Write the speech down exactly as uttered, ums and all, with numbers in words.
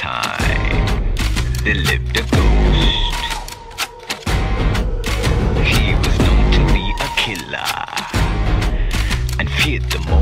time, there lived a ghost. He was known to be a killer and feared the